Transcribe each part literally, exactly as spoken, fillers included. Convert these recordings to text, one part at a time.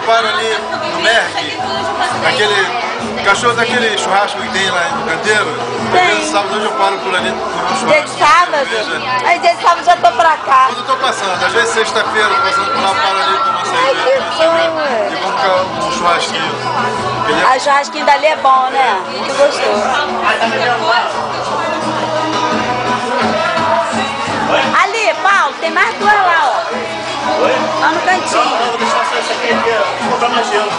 para ali no Merck, aquele cachorro daquele churrasco que tem lá no canteiro. Dia de sábado hoje eu paro por ali no churrasco. Dia de sábado? Aí dia de sábado já tô pra cá. Quando eu tô passando, às vezes sexta-feira, tô passando por lá, paro ali com uma cerveja. E vamos ficar um churrasquinho. A churrasquinho dali é bom, né? Muito gostoso. Ali, Paulo, tem mais duas lá, ó. Lá no cantinho. Não, vou deixar só essa aqui, vou comprar mais gelo.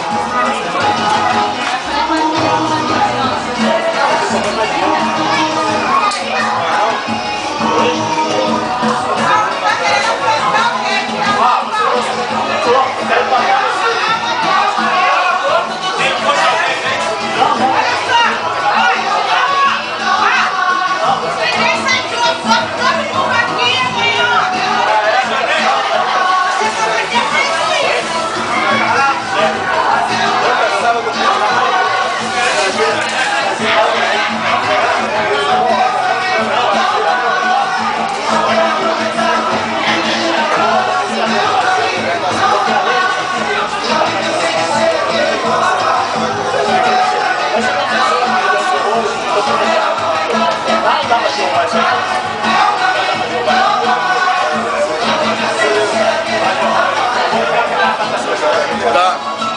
Tá.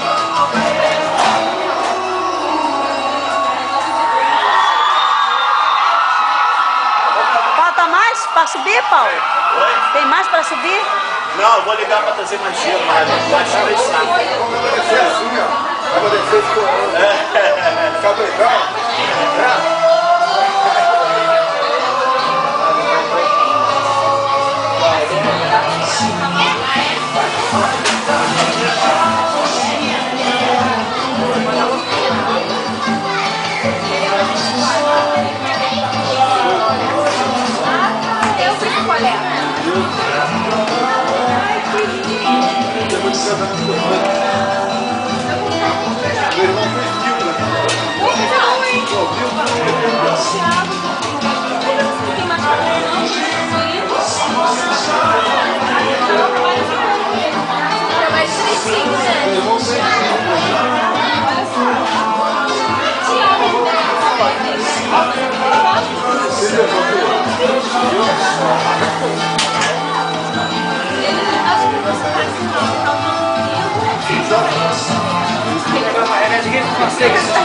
Falta mais pra subir, Paulo? Oi? Tem mais pra subir? Não, eu vou ligar pra trazer mais gelo, mas mais três sacos. Vai descer assim, ó. Vai descer escorando. É. Fica legal. É. Consegue